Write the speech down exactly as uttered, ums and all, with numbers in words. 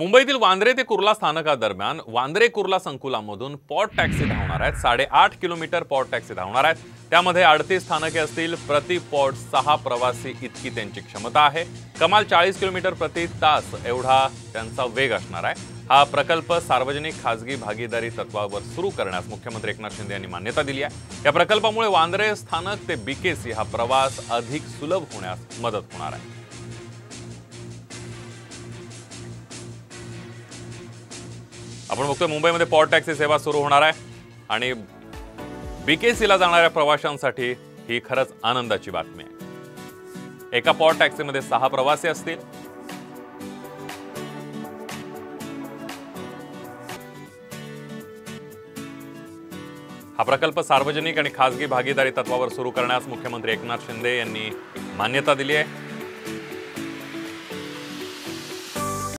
मुंबईतील वांद्रे ते कुर्ला स्थानकादरम्यान वांद्रे कुर्ला संकुलामधून पॉड टॅक्सी धावणार आहेत। साडेआठ किलोमीटर पॉड टॅक्सी धावणार आहेत। त्यामध्ये अडतीस स्थानके असतील। प्रति पॉड सहा प्रवासी इतकी त्यांची क्षमता आहे। कमाल चाळीस किलोमीटर प्रति तास एवढा त्यांचा वेग असणार आहे। हा प्रकल्प सार्वजनिक खासगी भागीदारी तत्वावर सुरू करण्यास मुख्यमंत्री एकनाथ शिंदे यांनी मान्यता दिली आहे। या प्रकल्पामुळे वांद्रे स्थानक ते बीकेसी हा प्रवास अधिक सुलभ होण्यास मदत होणार आहे। आपण बघतोय मुंबईमध्ये पॉड टॅक्सी सेवा सुरू होणार आहे आणि बीकेसीला जाणाऱ्या प्रवाशांसाठी ही खरंच आनंदाची बातमी आहे। एका पॉड टॅक्सीमध्ये सहा प्रवासी असतील। हा प्रकल्प सार्वजनिक आणि खासगी भागीदारी तत्वावर सुरू करण्यास मुख्यमंत्री एकनाथ शिंदे यांनी मान्यता दिली आहे।